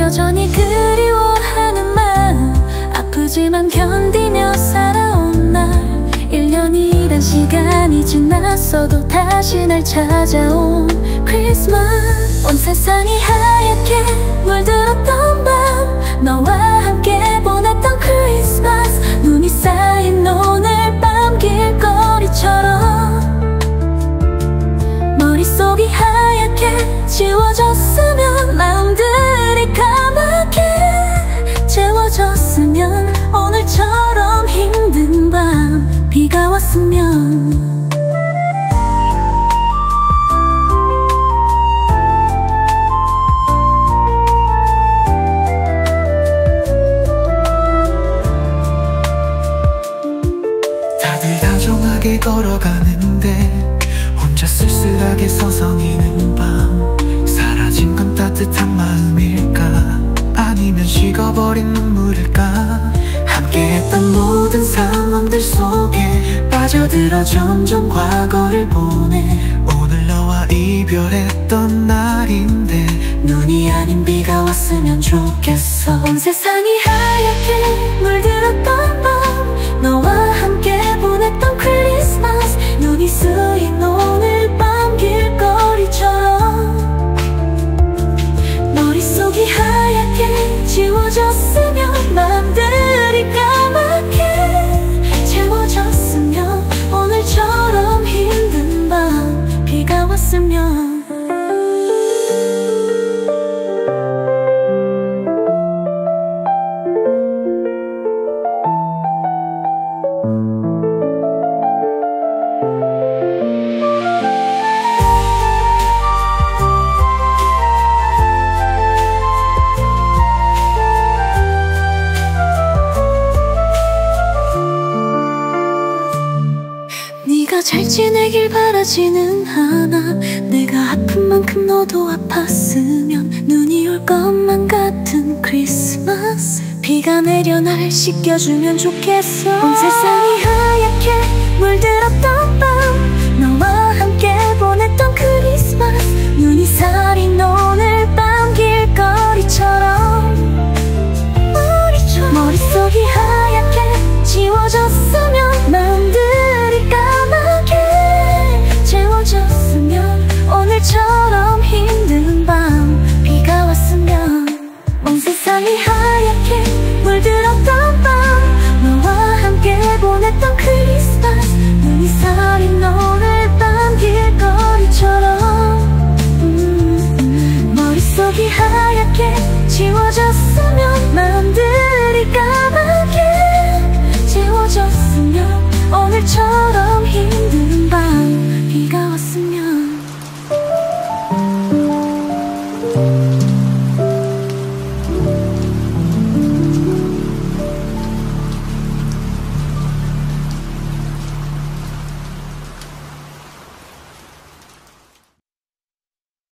여전히 그리워하는 마음, 아프지만 견디며 살아온 날. 1년이란 시간이 지났어도 다시 날 찾아온 크리스마스. 온 세상이 하얗게 물들었던 밤, 너와 함께 보냈던 크리스마스. 눈이 쌓인 오늘 밤 길거리처럼 머릿속이 하얗게 지워졌으면, 마음들이 까맣게 채워졌으면, 오늘처럼 힘든 밤 비가 왔으면. 다들 다정하게 걸어가는데 혼자 쓸쓸하게 서성이는 밤. 사라진 건 따뜻한 마음일까, 아니면 식어버린 눈물일까. 함께했던 모든 상황들 속에 빠져들어 점점 과거를 보내. 오늘 너와 이별했던 날인데 눈이 아닌 비가 왔으면 좋겠어. 온 세상이 하얗게 물들었던 밤, 너와 함께 보냈던 크리스마스. 눈이 쓰인 오늘 밤 길거리처럼 머릿속이 하얗게 지워졌으면, 마음들이 까맣게 채워졌으면, 오늘처럼 힘든 밤 비가 왔으면. 네가 잘 지내길 바라지는 않아. 내가 아픈 만큼 너도 아팠으면, 눈이 올 것만 같은 크리스마스. 비가 내려 날 씻겨주면 좋겠어. 온 세상이 하얗게 물들었던 밤, 너와 함께 보냈던 크리스마스. 눈이 쌓인 오늘 밤 길거리처럼 머릿속이 하얗게 지워졌으면, 마음들이 까맣게 채워졌으면, 오늘처럼 힘든 밤 비가 왔으면. 온 세상이 하얗게 물들었던 밤, 너와 함께 보냈던 크리스마스. 눈이 쌓인 오늘 밤 길거리처럼 머릿속이 하얗게 지워졌으면,